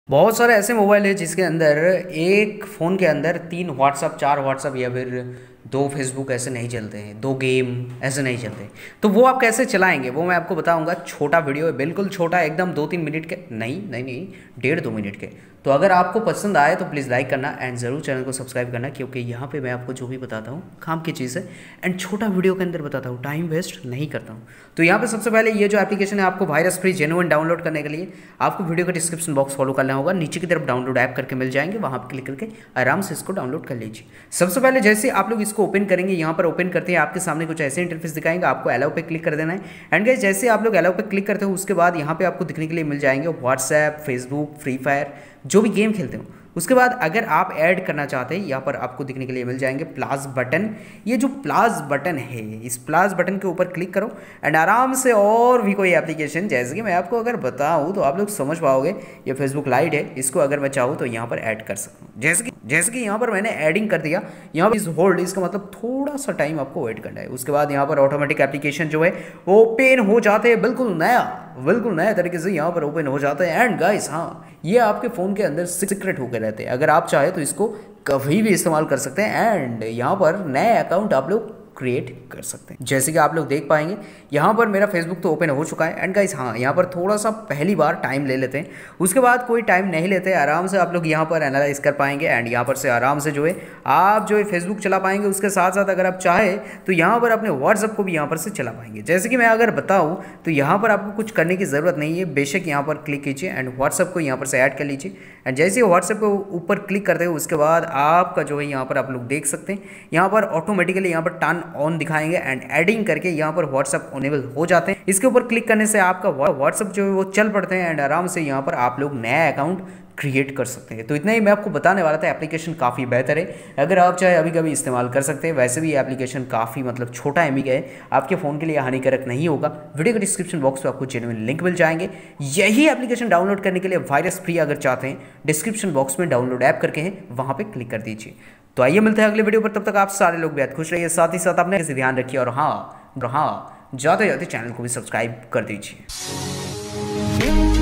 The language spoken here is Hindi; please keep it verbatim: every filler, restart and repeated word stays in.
बहुत सारे ऐसे मोबाइल है जिसके अंदर एक फ़ोन के अंदर तीन व्हाट्सअप, चार व्हाट्सअप या फिर दो फेसबुक ऐसे नहीं चलते हैं, दो गेम ऐसे नहीं चलते। तो वो आप कैसे चलाएंगे वो मैं आपको बताऊंगा। छोटा वीडियो है, बिल्कुल छोटा, एकदम दो तीन मिनट के, नहीं नहीं नहीं डेढ़ दो मिनट के। तो अगर आपको पसंद आए तो प्लीज़ लाइक करना एंड ज़रूर चैनल को सब्सक्राइब करना, क्योंकि यहाँ पे मैं आपको जो भी बताता हूँ काम की चीज़ है एंड छोटा वीडियो के अंदर बताता हूँ, टाइम वेस्ट नहीं करता हूँ। तो यहाँ पे सबसे पहले ये जो एप्लीकेशन है आपको वायरस फ्री जेन्युइन डाउनलोड करने के लिए आपको वीडियो का डिस्क्रिप्शन बॉक्स फॉलो करना होगा। नीचे की तरफ डाउनलोड ऐप करके मिल जाएंगे, वहाँ पर क्लिक करके आराम से इसको डाउनलोड कर लीजिए। सबसे पहले जैसे आप लोग इसको ओपन करेंगे, यहाँ पर ओपन करते हैं आपके सामने कुछ ऐसे इंटरफेस दिखाएंगे, आपको अलाउ पे क्लिक कर देना है। एंड गाइस जैसे आप लोग अलाउ पे क्लिक करते हो उसके बाद यहाँ पे आपको दिखने के लिए मिल जाएंगे व्हाट्सएप, फेसबुक, फ्री फायर, जो भी गेम खेलते हो। उसके बाद अगर आप ऐड करना चाहते हैं यहाँ पर आपको दिखने के लिए मिल जाएंगे प्लस बटन। ये जो प्लस बटन है, इस प्लस बटन के ऊपर क्लिक करो एंड आराम से और भी कोई एप्लीकेशन, जैसे कि मैं आपको अगर बताऊँ तो आप लोग समझ पाओगे। ये फेसबुक लाइट है, इसको अगर मैं चाहूँ तो यहाँ पर ऐड कर सकता हूँ। जैसे कि जैसे कि यहाँ पर मैंने एडिंग कर दिया। यहाँ पर इस होल्ड, इसका मतलब थोड़ा सा टाइम आपको वेट करना है। उसके बाद यहाँ पर ऑटोमेटिक एप्लीकेशन जो है ओपन हो जाते हैं, बिल्कुल नया बिल्कुल नया तरीके से यहाँ पर ओपन हो जाते हैं। एंड गाइस हाँ, ये आपके फ़ोन के अंदर सीक्रेट होकर रहते हैं, अगर आप चाहे तो इसको कभी भी इस्तेमाल कर सकते हैं। एंड यहाँ पर नए अकाउंट आप लोग क्रिएट कर सकते हैं। जैसे कि आप लोग देख पाएंगे यहाँ पर मेरा फेसबुक तो ओपन हो चुका है। एंड गाइस हाँ, यहाँ पर थोड़ा सा पहली बार टाइम ले लेते हैं, उसके बाद कोई टाइम नहीं लेते, आराम से आप लोग यहाँ पर एनालाइज कर पाएंगे। एंड यहाँ पर से आराम से जो है आप जो है फेसबुक चला पाएंगे। उसके साथ साथ अगर आप चाहे तो यहाँ पर अपने व्हाट्सअप को भी यहाँ पर से चला पाएंगे। जैसे कि मैं अगर बताऊँ तो यहाँ पर आपको कुछ करने की ज़रूरत नहीं है, बेशक यहाँ पर क्लिक कीजिए एंड व्हाट्सअप को यहाँ पर से ऐड कर लीजिए। एंड जैसे ही व्हाट्सएप को ऊपर क्लिक करते हो उसके बाद आपका जो है यहाँ पर आप लोग देख सकते हैं यहाँ पर ऑटोमेटिकली यहाँ पर टर्न ऑन दिखाएंगे एंड एडिंग करके यहाँ पर व्हाट्सएप ऑनेबल हो जाते हैं। इसके ऊपर क्लिक करने से आपका व्हाट्सएप जो है वो चल पड़ते हैं एंड आराम से यहाँ पर आप लोग नया अकाउंट क्रिएट कर सकते हैं। तो इतना ही मैं आपको बताने वाला था। एप्लीकेशन काफ़ी बेहतर है, अगर आप चाहे अभी कभी इस्तेमाल कर सकते हैं। वैसे भी ये एप्लीकेशन काफ़ी मतलब छोटा एम बी का है, आपके फ़ोन के लिए हानिकारक नहीं होगा। वीडियो के डिस्क्रिप्शन बॉक्स में आपको जेन्युइन लिंक मिल जाएंगे। यही एप्लीकेशन डाउनलोड करने के लिए वायरस फ्री अगर चाहते हैं, डिस्क्रिप्शन बॉक्स में डाउनलोड ऐप करके हैं, वहाँ पर क्लिक कर दीजिए। तो आइए मिलते हैं अगले वीडियो पर, तब तक आप सारे लोग बेहद खुश रहिए, साथ ही साथ अपने ध्यान रखिए और हाँ हाँ जाते जाते चैनल को भी सब्सक्राइब कर दीजिए।